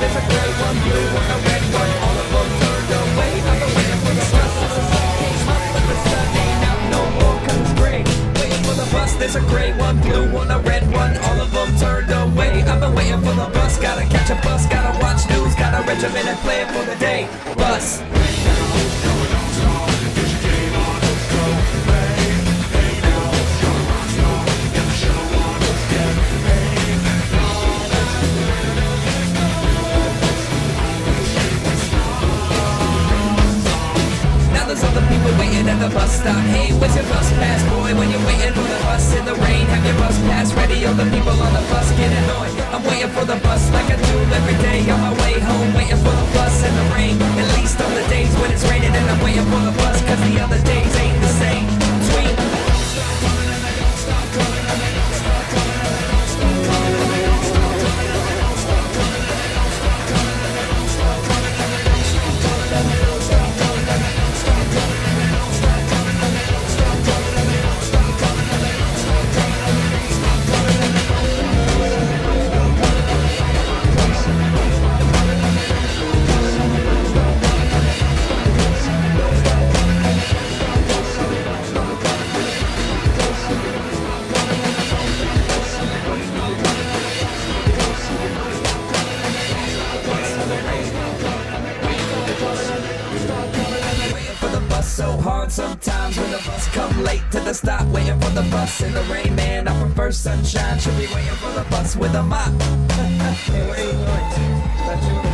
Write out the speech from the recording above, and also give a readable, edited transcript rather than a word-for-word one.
There's a gray one, blue one, a red one, all of them turned away. I've been waiting for the bus since the sun came up, but the sun ain't out no more 'cause it's gray. Waiting for the bus, there's a gray one, blue one, a red one, all of them turned away. I've been waiting for the bus, gotta catch a bus, gotta watch news, gotta regiment and plan for the day. Bus. There's other people waiting at the bus stop. Hey, where's your bus pass, boy? When you're waiting for the bus in the rain, have your bus pass ready. All the people on the bus get annoyed. I'm waiting for the bus like I do every day. On my way home, waiting for the bus in the rain. At least on the days when it's raining, and I'm waiting for the bus 'cause the other days ain't the same. Sweet. So hard sometimes when the bus come late to the stop. Waiting for the bus in the rain, man, I prefer sunshine. Should be waiting for the bus with a mop. Hey, where are you going?